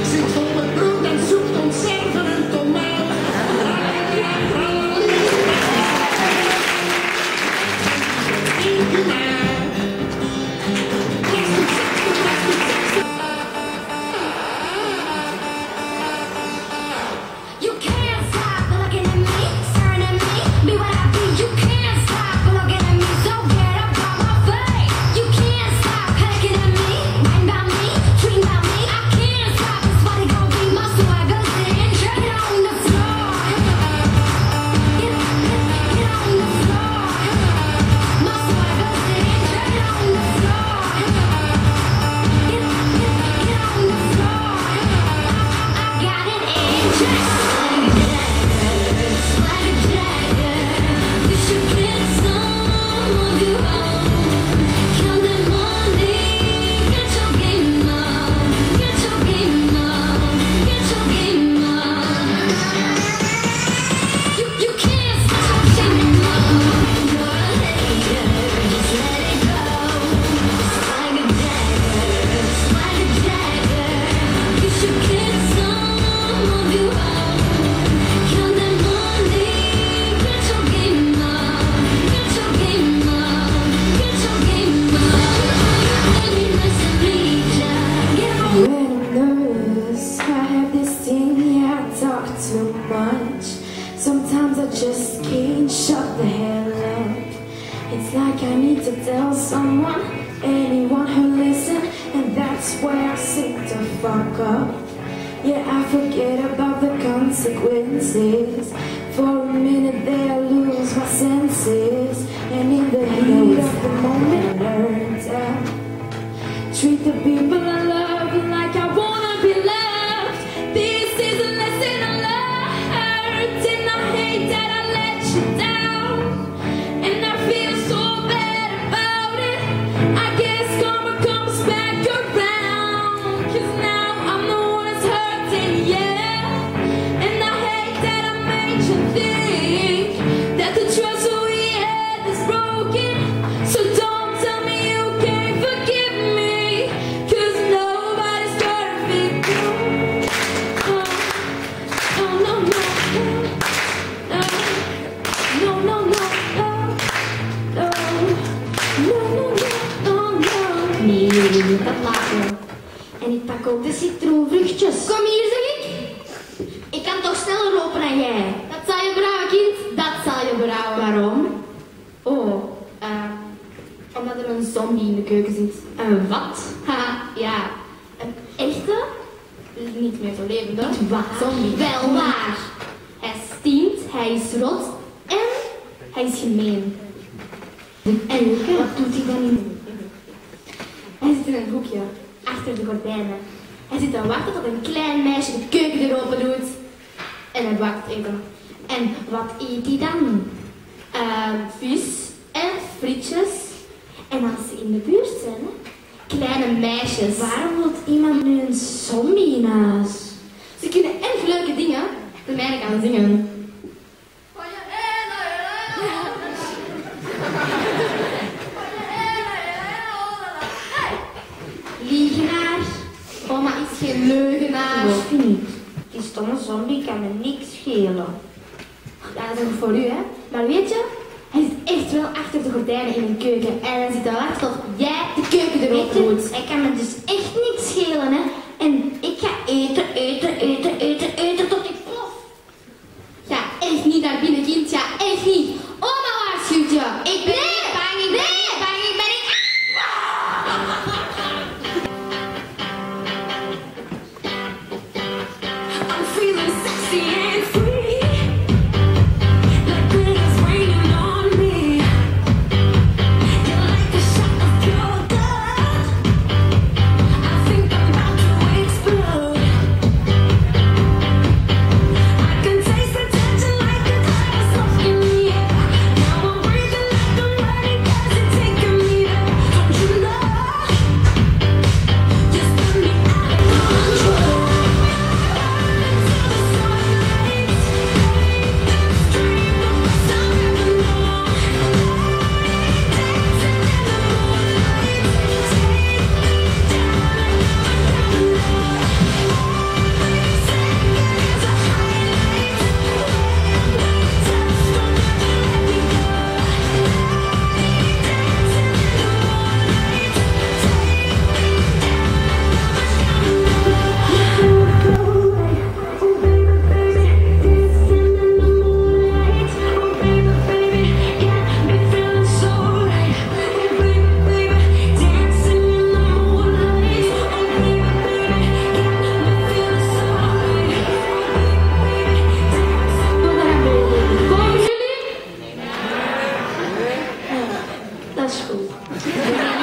zit vol met brood en soep, conserven en tomaat. You can't stop looking at me, staring at me, be what I be. You can't stop looking at me, so get up on my face. You can't stop looking at me, mind about me, dream about me. I can't stop, it's what it gon' be. My swagger's in, get on the floor. Get on the floor. My swagger's in, get on the floor. Get on the floor. I got it in check. Sometimes I just can't shut the hell up. It's like I need to tell someone, anyone who listen, and that's where I seem to fuck up. Yeah, I forget about the consequences. For a minute there I lose my senses, and in the heat of the moment I learn to treat the people I love like I wanna be loved. This is a lesson I learned, and I hate that I let you down, and I feel so bad about it. I guess karma comes back around, 'cause now I'm the one that's hurting, yeah. And I hate that I made you think that the trust that we had is broken. So don't tell me you can't forgive me, 'cause nobody's perfect. No, no, no, no, no, no, no, no, no, no, no, no. Nee, je moet dat laten. En ik pak ook de citroenvruchtjes. Kom hier, zeg ik. Ik kan toch sneller lopen dan jij. Dat zal je berouwen, kind. Dat zal je berouwen. Waarom? Oh, omdat er een zombie in de keuken zit. Een wat? Haha, ja. Een echte? Niet meer zo levendig. Waar? Zombie. Wel waar. Hij stinkt, hij is rot en hij is gemeen. En wat doet hij dan in? Hij zit in een hoekje, achter de gordijnen. Hij zit te wachten tot een klein meisje de keukendeur open doet. En hij bakt eten. En wat eet hij dan? Vis en frietjes. En als ze in de buurt zijn, hè? Kleine meisjes. Waarom wil iemand nu een zombie in huis? Ze kunnen erg leuke dingen. De mijne kan zingen. Liegenaar. Oma is geen leugenaar. Geloof je niet? Die stomme zombie kan me niks schelen. Ja, dat is ook voor u, hè. Maar weet je, hij zit echt wel achter de gordijnen in een keuken. En hij zit te wachten tot jij de keukendeur open doet. Hij kan me dus echt niks schelen, hè. En ik ga eten tot ik plof. Ja, echt niet naar binnen, kind. Ja, echt niet. Oma waarschuwt je. Ik ben niet bang, ik ben niet bang, ik ben niet... I'm feeling sexy and free, like glitters raining on me. You're like a shot of pure gold. I think I'm about to explode. school.